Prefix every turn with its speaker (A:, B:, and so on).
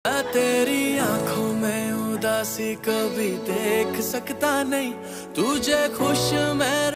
A: तेरी आंखों में उदासी कभी देख सकता नहीं, तुझे खुश मैं